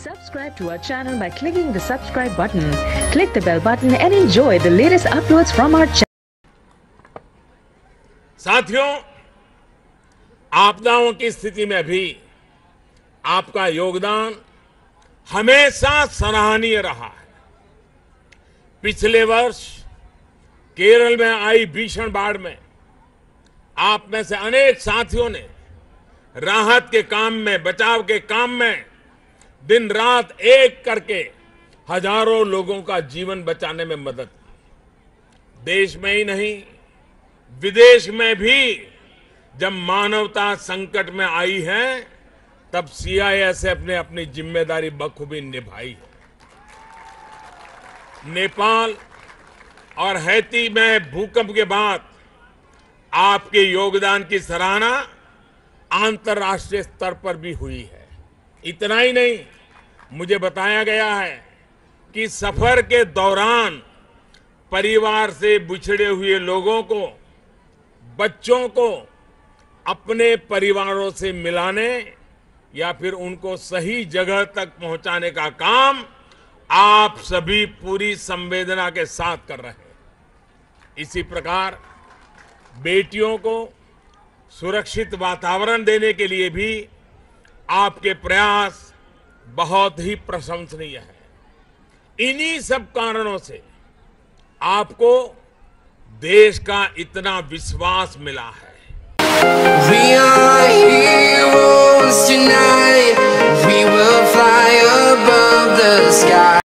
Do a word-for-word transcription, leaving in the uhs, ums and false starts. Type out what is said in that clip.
Subscribe to our channel by clicking the subscribe button. Click the bell button and enjoy the latest uploads from our channel. साथियों, आपदाओं की स्थिति में भी आपका योगदान हमेशा सराहनीय रहा है। पिछले वर्ष केरल में आई भीषण बाढ़ में आप में से अनेक साथियों ने राहत के काम में, बचाव के काम में दिन रात एक करके हजारों लोगों का जीवन बचाने में मदद की। देश में ही नहीं, विदेश में भी जब मानवता संकट में आई है, तब सी आई एस एफ ने अपनी जिम्मेदारी बखूबी निभाई है। नेपाल और हैती में भूकंप के बाद आपके योगदान की सराहना अंतर्राष्ट्रीय स्तर पर भी हुई है। इतना ही नहीं, मुझे बताया गया है कि सफर के दौरान परिवार से बिछड़े हुए लोगों को, बच्चों को अपने परिवारों से मिलाने या फिर उनको सही जगह तक पहुंचाने का काम आप सभी पूरी संवेदना के साथ कर रहे हैं। इसी प्रकार बेटियों को सुरक्षित वातावरण देने के लिए भी आपके प्रयास बहुत ही प्रशंसनीय है। इन्हीं सब कारणों से आपको देश का इतना विश्वास मिला है। We are heroes tonight. We will fly above the sky.